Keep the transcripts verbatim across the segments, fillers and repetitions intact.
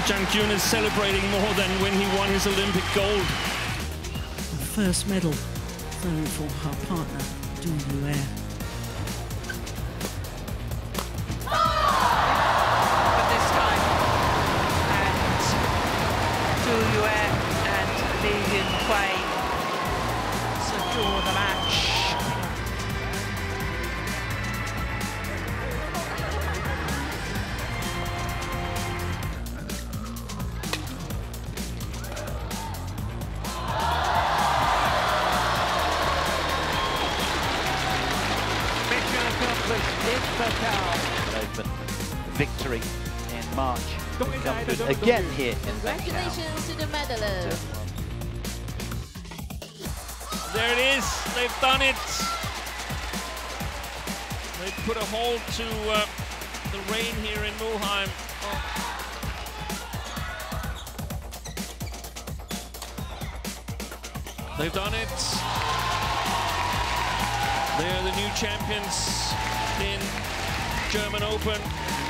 Zhang Jun is celebrating more than when he won his Olympic gold. The first medal for, for her partner, Yin Hui. But this time, and Yin Hui and Yin Hui secure the match. Open victory in March. Again here in Congratulations to the medalist. There it is, they've done it. They've put a halt to uh, the rain here in Mulheim. Oh. They've done it. They're the new champions in German Open.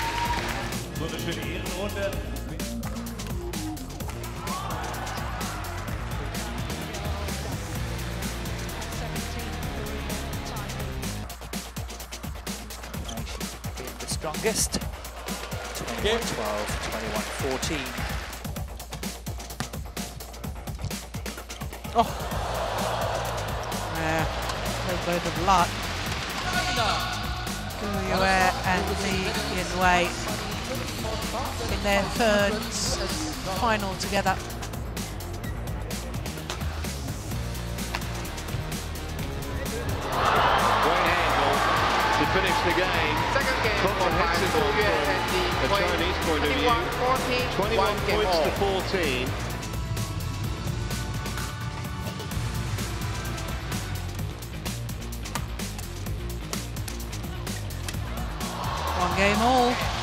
the strongest. twenty-one twelve, twenty-one fourteen. Oh, yeah, no bit of luck. Yin Hui and Yin Hui in their third final together. Great angle to finish the game. Second game Comprehensive for from Yin and the a Chinese point of view. twenty-one points to fourteen. One game all.